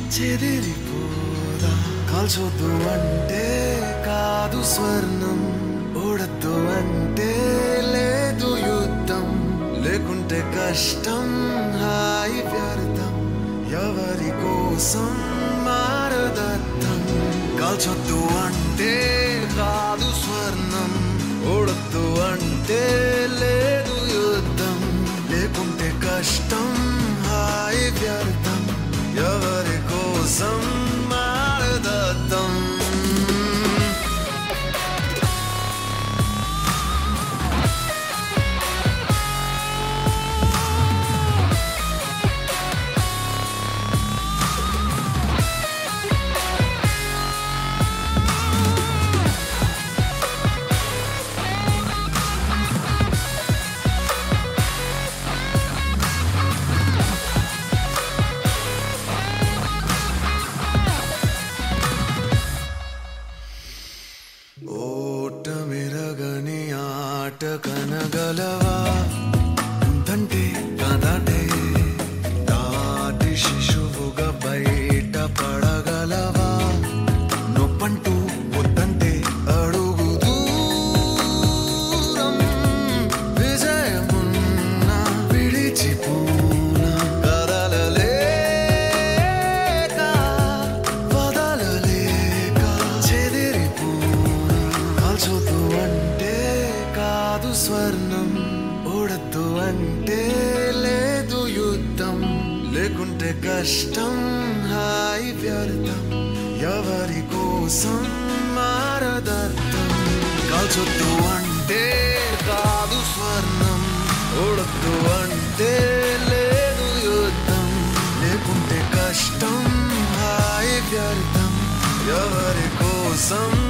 చెదిరిపోదా కాల్చొద్దు అంటే కాదు స్వర్ణం ఓడద్దు అంటే లేదు యుద్ధం లేకుంటే కష్టం హాయి వ్యర్థం ఎవరి కోసం మారదర్థం కాల్చొద్దు అంటే కాదు స్వర్ణం ఓడద్దు అంటే లేదు యుద్ధం లేకుంటే కష్టం హాయి వ్యర్థం ఎవరి కోసం మారదర్థం ఓటమిరగని ఆట కనగలవా ఉందంటే కదటే దాటి శిశువుగా బయట పడగలవా నొప్పంటూ వద్దంటే అడుగు దూరం విజయమున్న విడిచిపోనా కదలలేక వదలలేక చెదిరిపోనా కాల్చొద్దు అంటే కాదు స్వర్ణం ఓడద్దు అంటే లేదు యుద్ధం లేకుంటే కష్టం హాయి వ్యర్థం ఎవరి కోసం మారదర్థం కాల్చొద్దు అంటే కాదు స్వర్ణం ఓడద్దు అంటే లేదు యుద్ధం లేకుంటే కష్టం హాయి వ్యర్థం ఎవరి కోసం